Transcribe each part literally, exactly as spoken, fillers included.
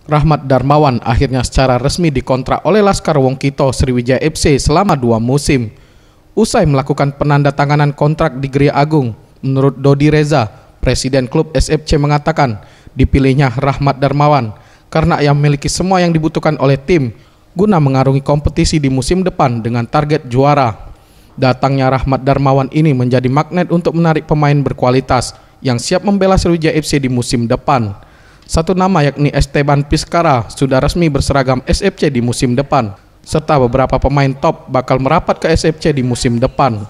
Rahmat Darmawan akhirnya secara resmi dikontrak oleh Laskar Wongkito Sriwijaya F C selama dua musim. Usai melakukan penandatanganan kontrak di Gria Agung, menurut Dodi Reza, Presiden klub S F C mengatakan dipilihnya Rahmat Darmawan karena ia memiliki semua yang dibutuhkan oleh tim guna mengarungi kompetisi di musim depan dengan target juara. Datangnya Rahmat Darmawan ini menjadi magnet untuk menarik pemain berkualitas yang siap membela Sriwijaya F C di musim depan. Satu nama yakni Esteban Piskara sudah resmi berseragam S F C di musim depan, serta beberapa pemain top bakal merapat ke S F C di musim depan.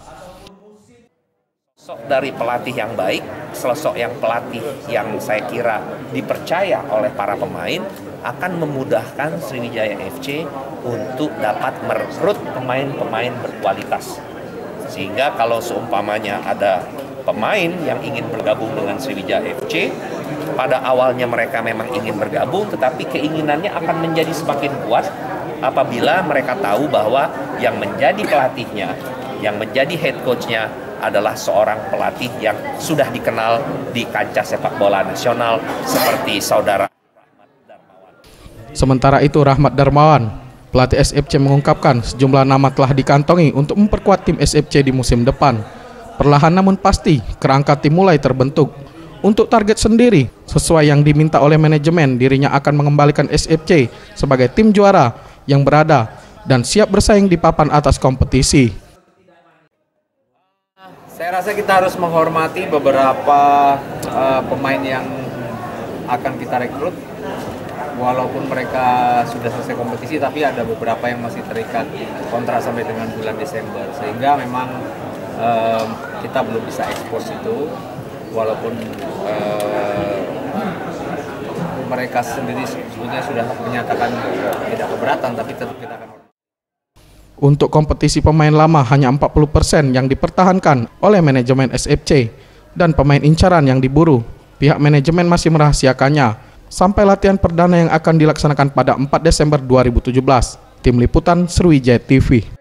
Sosok dari pelatih yang baik, sosok yang pelatih yang saya kira dipercaya oleh para pemain akan memudahkan Sriwijaya F C untuk dapat merekrut pemain-pemain berkualitas. Sehingga kalau seumpamanya ada pemain yang ingin bergabung dengan Sriwijaya F C, pada awalnya mereka memang ingin bergabung, tetapi keinginannya akan menjadi semakin kuat apabila mereka tahu bahwa yang menjadi pelatihnya, yang menjadi head coach-nya adalah seorang pelatih yang sudah dikenal di kancah sepak bola nasional seperti saudara Rahmat Darmawan. Sementara itu Rahmat Darmawan, pelatih S F C mengungkapkan sejumlah nama telah dikantongi untuk memperkuat tim S F C di musim depan. Perlahan namun pasti kerangka tim mulai terbentuk. Untuk target sendiri, sesuai yang diminta oleh manajemen, dirinya akan mengembalikan S F C sebagai tim juara yang berada dan siap bersaing di papan atas kompetisi. Saya rasa kita harus menghormati beberapa uh, pemain yang akan kita rekrut. Walaupun mereka sudah selesai kompetisi, tapi ada beberapa yang masih terikat kontrak sampai dengan bulan Desember. Sehingga memang uh, kita belum bisa ekspos itu. Walaupun uh, mereka sendiri sebetulnya sudah menyatakan tidak keberatan, tapi tetap kita akan. Untuk kompetisi pemain lama hanya empat puluh persen yang dipertahankan oleh manajemen S F C dan pemain incaran yang diburu. Pihak manajemen masih merahasiakannya sampai latihan perdana yang akan dilaksanakan pada empat Desember dua ribu tujuh belas. Tim Liputan Sriwijaya T V.